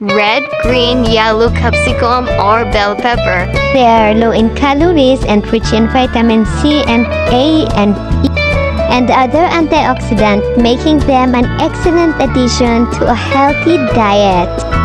red, green, yellow capsicum, or bell pepper. They are low in calories and rich in vitamin C and A and E and other antioxidants, making them an excellent addition to a healthy diet.